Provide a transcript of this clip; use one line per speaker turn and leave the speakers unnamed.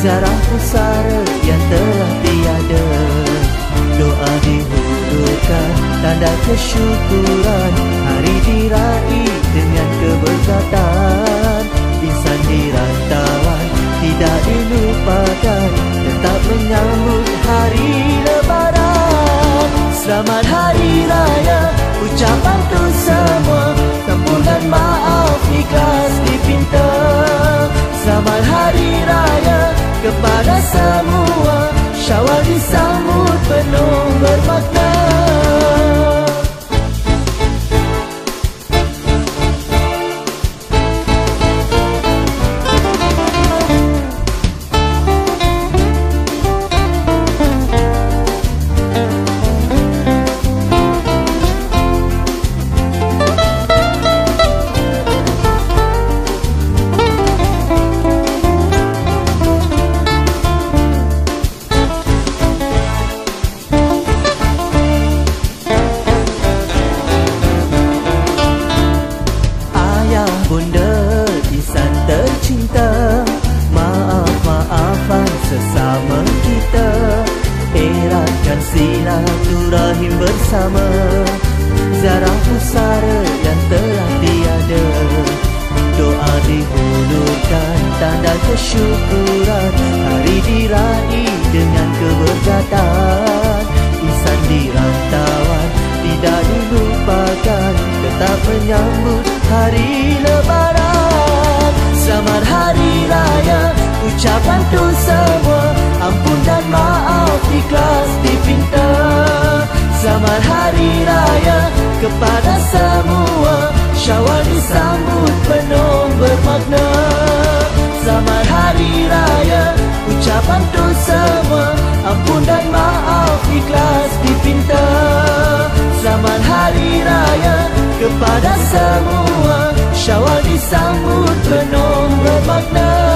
Zarah pusara yang telah tiada, doa dihulurkan, tanda kesyukuran. Hari diraih dengan keberkatan. Insan di rantauan tidak dilupakan, tetap menyambut hari lebaran. Selamat Hari Raya, ucapan tu semua, kampung dan maaf ikhlas dipinta. Selamat Hari Raya kepada semua, Syawal disambut penuh bermakna. Bunda insan tercinta, maaf-maafan sesama kita, eratkan silaturahim bersama. Zarah pusara yang telah tiada, doa dihulurkan, tanda kesyukuran. Hari diraih dengan keberkatan. Insan di rantauan tidak dilupakan, tetap menyambut hari lebaran. Selamat Hari Raya, ucapan tu semua, ampun dan maaf ikhlas dipinta. Selamat Hari Raya kepada semua, Syawal disambut penuh bermakna. Selamat Hari Raya, ucapan tu semua, ampun dan maaf ikhlas dipinta. Selamat Hari Raya kepada semua, Syawal disambut penuh bermakna.